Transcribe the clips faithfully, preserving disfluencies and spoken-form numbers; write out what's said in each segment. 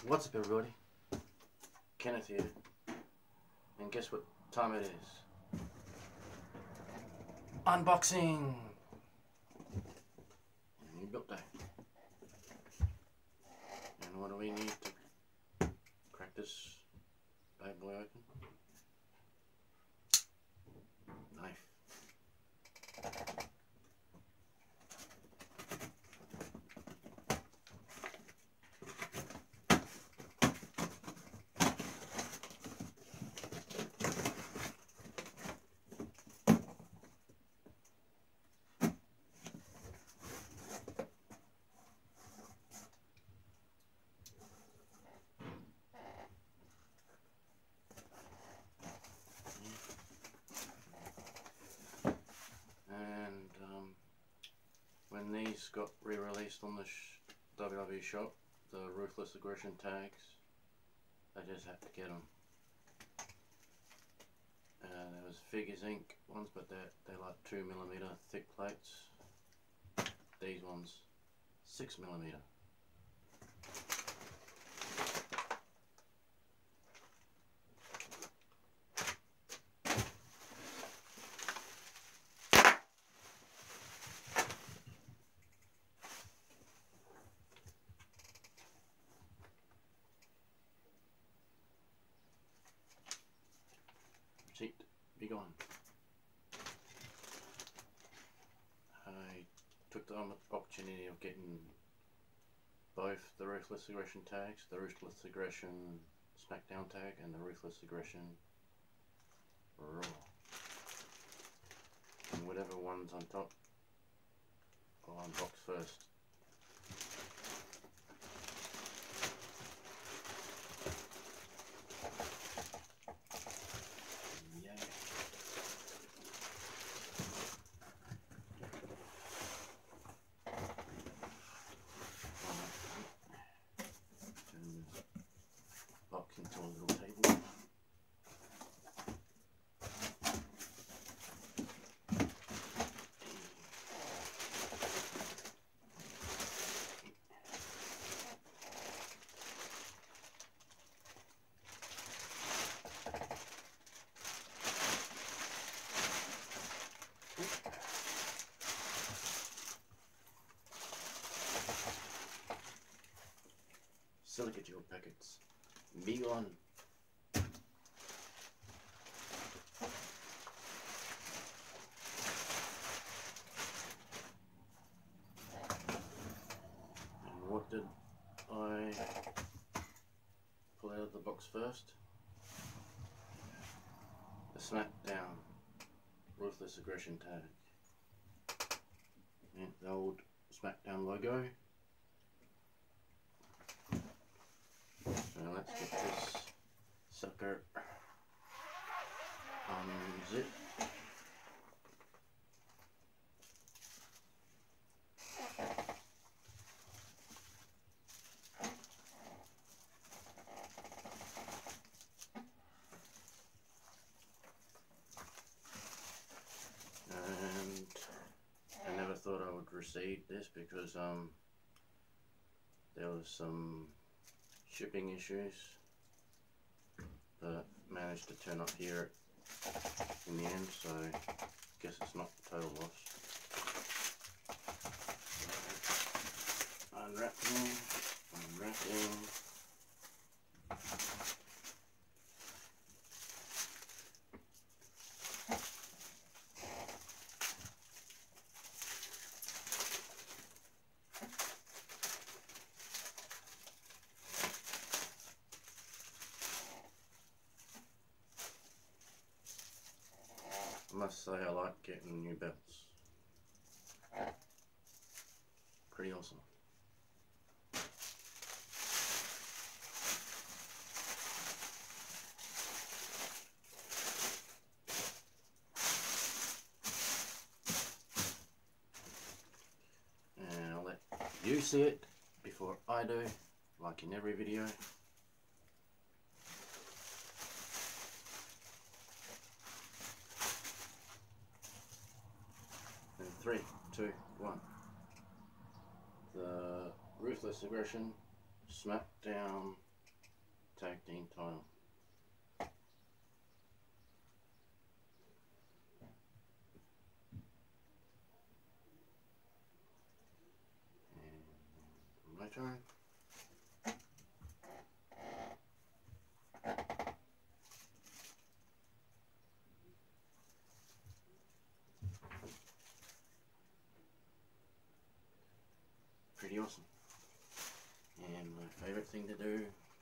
What's up, everybody? Kenneth here, and guess what time it is? Unboxing! New built day. And what do we need to crack this bad boy open? Knife. When these got re-released on the sh W W E shop, the Ruthless Aggression tags, I just had to get them. Uh, there was Figures Incorporated ones, but they're, they're like two millimeter thick plates. These ones, six millimeter. Receipt, be gone. I took the opportunity of getting both the Ruthless Aggression tags, the Ruthless Aggression SmackDown tag and the Ruthless Aggression Raw. And whatever one's on top, I'll unbox first. Into a little table. Silica gel packets. Be gone. And what did I pull out of the box first? The SmackDown Ruthless Aggression tag. And the old SmackDown logo. So let's get this sucker unzip. And I never thought I would receive this because um there was some shipping issues, but managed to turn up here in the end, so I guess it's not total loss. Unwrapping, unwrapping. I must say I like getting new belts. Pretty awesome. And I'll let you see it before I do, like in every video. Three, two, one. The Ruthless Aggression SmackDown Tag Team title. And my turn. Pretty awesome. And my favourite thing to do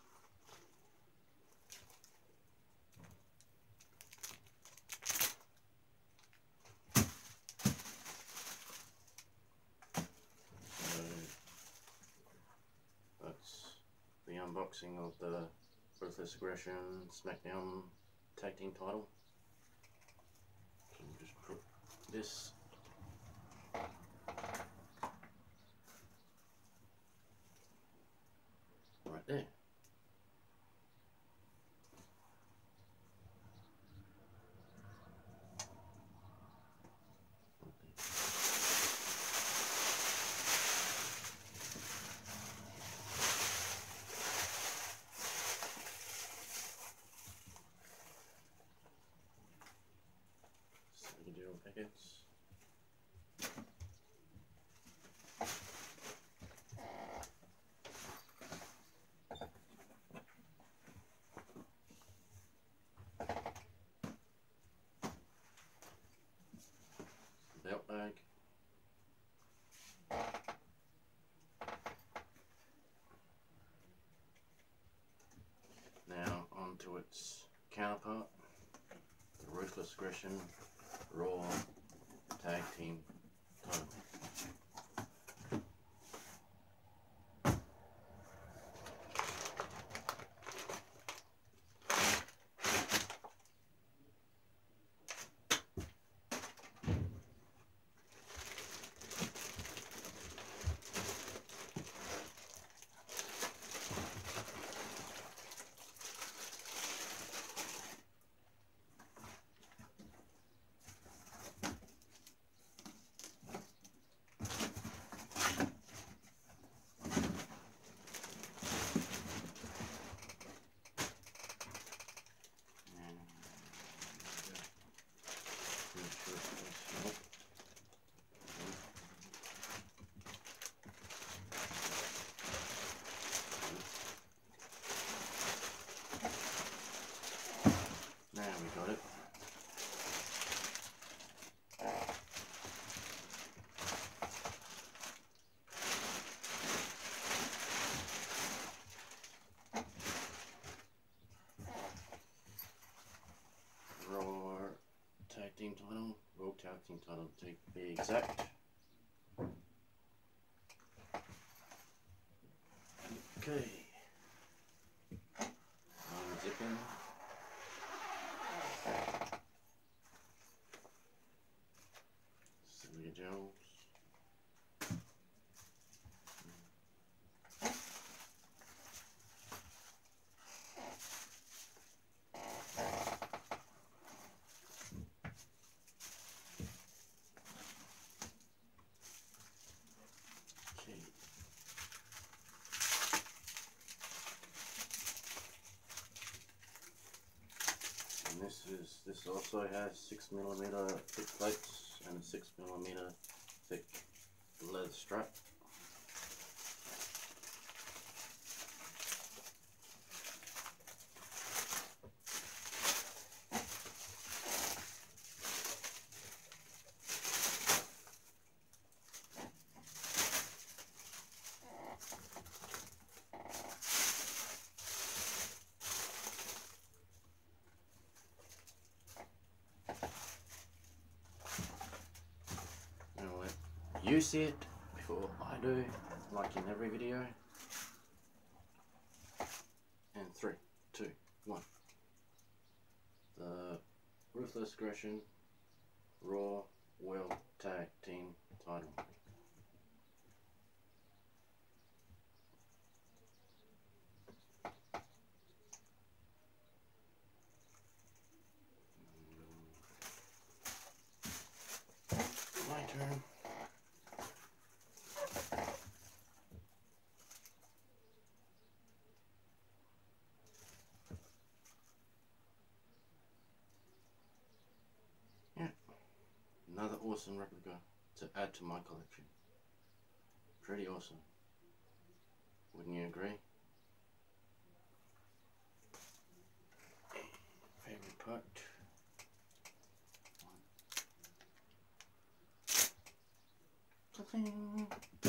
so that's the unboxing of the Ruthless Aggression SmackDown Tag Team title. So we'll just put this right there. Individual packets. Belt bag. Now onto its counterpart, the Ruthless Aggression Raw Tag Team title. Now we got it. Raw Tag Team title, Raw Tag Team title to be exact. Okay. Unzipping. Silica gels. Okay. And this is this also has six millimeter thick plates and a six millimeter thick leather strap. You see it before I do, like in every video. And three, two, one. The Ruthless Aggression Raw World Tag Team title. My turn. Another awesome replica to add to my collection. Pretty awesome. Wouldn't you agree? Favorite part. One.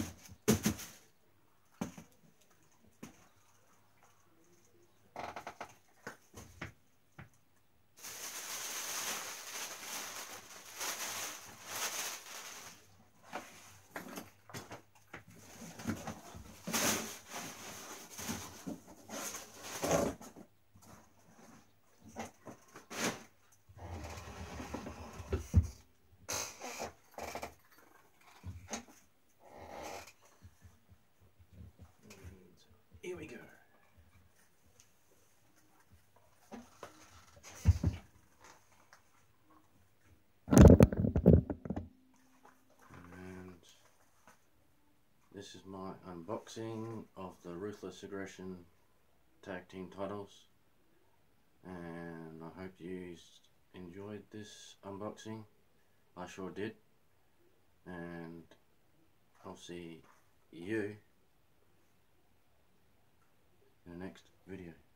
Here we go. And this is my unboxing of the Ruthless Aggression tag team titles. And I hope you enjoyed this unboxing. I sure did. And I'll see you in the next video.